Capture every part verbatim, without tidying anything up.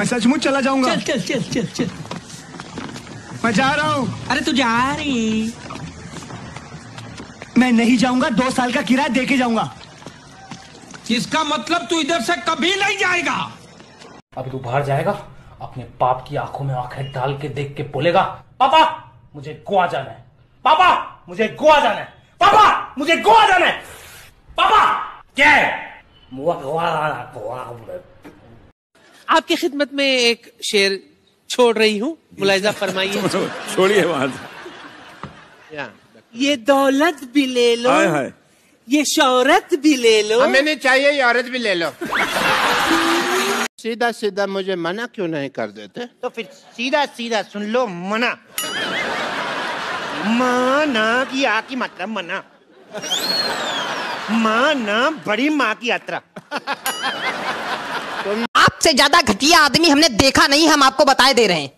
मैं सचमुच चला जाऊंगा। चल चल चल चल चल। मैं जा रहा हूँ। अरे तू जा रही। मैं नहीं जाऊंगा, दो साल का किराया दे के जाऊंगा। इसका मतलब तू इधर से कभी नहीं जाएगा। अब तू बाहर जाएगा, अपने बाप की आंखों में आंखें डाल के देख के बोलेगा, पापा मुझे गोवा जाना है, पापा मुझे गोवा जाना है, पापा मुझे गोवा जाना है, पापा क्या है? गोवा गोवा गोवा। आपकी खिदमत में एक शेर छोड़ रही हूँ, मुलाहिजा फरमाइए। छोड़िए वहां से। ये दौलत भी ले लो, हाय हाय। ये शौहरत भी ले लो, हमें नहीं चाहिए, ये औरत भी ले लो। सीधा सीधा मुझे मना क्यों नहीं कर देते? तो फिर सीधा सीधा सुन लो, मना। माना की आ की मात्रा मना, माना बड़ी माँ की यात्रा। आपसे ज्यादा घटिया आदमी हमने देखा नहीं, हम आपको बताए दे रहे हैं।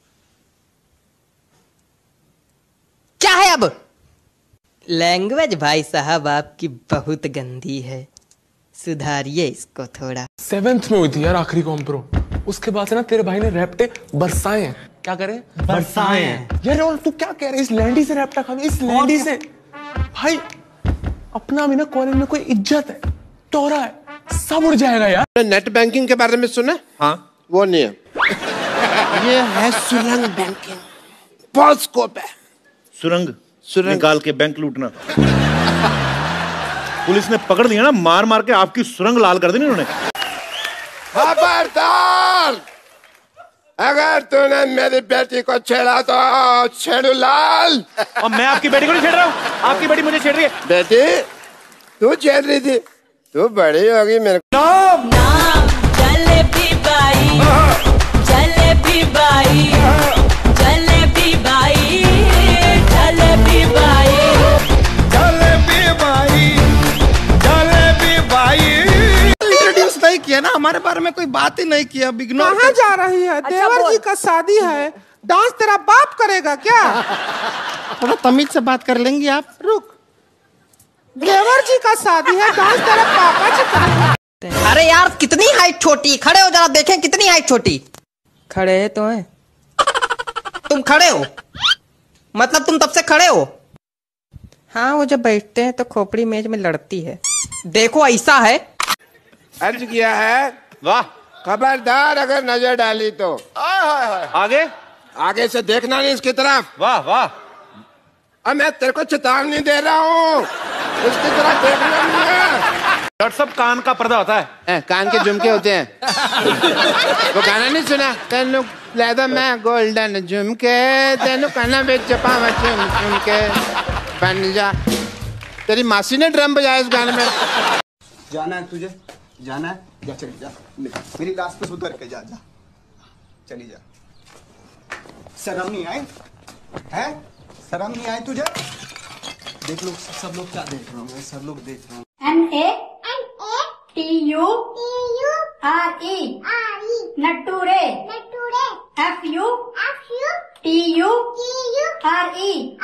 क्या है अब? लैंग्वेज भाई साहब आपकी बहुत गंदी है, सुधारिए इसको थोड़ा। सेवेंथ में हुई थी यार आखिरी कॉम्प्रो, उसके बाद से ना तेरे भाई ने रैप्टे बरसाए हैं। क्या करे? बरसाए हैं। यार और तू क्या कह रहे? इस लैंडी से रैप्टा खा, इस लैंडी से भाई अपना भी ना कॉलेज में कोई इज्जत है, टोरा है, सब उड़ जाएगा यार। नेट बैंकिंग के बारे में सुना? हाँ, वो नहीं है। ये है सुरंग बैंकिंग, बहुत स्कोप है। सुरंग सुरंग निकाल के बैंक लूटना। पुलिस ने पकड़ लिया ना, मार मार के आपकी सुरंग लाल कर दी उन्होंने। खबरदार, अगर तूने मेरी बेटी को छेड़ा तो छेड़ू लाल। और मैं आपकी बेटी को नहीं छेड़ रहा हूँ, आपकी बेटी मुझे छेड़ रही है। बेटी तू छेड़ रही थी, तू बड़ी होगी मेरे को। जलेबी बाई, जलेबी बाई, जलेबी बाई, जलेबी बाई, जलेबी बाई, जलेबी बाई। इंट्रोड्यूस नहीं किया ना, हमारे बारे में कोई बात ही नहीं किया। इग्नोर। कहाँ जा रही है? अच्छा, देवर जी का शादी है, डांस तेरा बाप करेगा क्या? थोड़ा तमीज से बात कर लेंगी आप? रुक, देवर जी का शादी है, डांस तेरा पापा जी करेगा। अरे यार कितनी हाइट छोटी, खड़े हो जरा देखें कितनी हाइट छोटी। खड़े है तो है। तुम खड़े हो मतलब तुम तब से खड़े हो? हाँ, वो जब बैठते हैं तो खोपड़ी मेज में लड़ती है। देखो ऐसा है। अर्ज किया है, वाह। खबरदार अगर नजर डाली तो। आगे आगे से देखना नहीं इसकी तरफ। वाह वाह। अब मैं तेरे को चेतावनी दे रहा हूँ, इसकी तरफ देखना नहीं है। डॉक्टर साहब, कान का पर्दा होता है। ए, कान के झुमके होते हैं। वो गाना नहीं सुना? तेनू लेदा मैं गोल्डन झुमके, तेनू काना बेच पावा झुम झुमके बन जा। तेरी मासी ने ड्रम बजाया इस गाने में। जाना है तुझे, जाना है, जा चली जा, मेरी लाश पे सुधर के जा, जा चली जा। शर्म नहीं आई है? शर्म नहीं आई तुझे? देख लो सब लोग क्या देख रहा हूँ, सब लोग देख रहा हूँ। N A T U R E nature, F U T U R E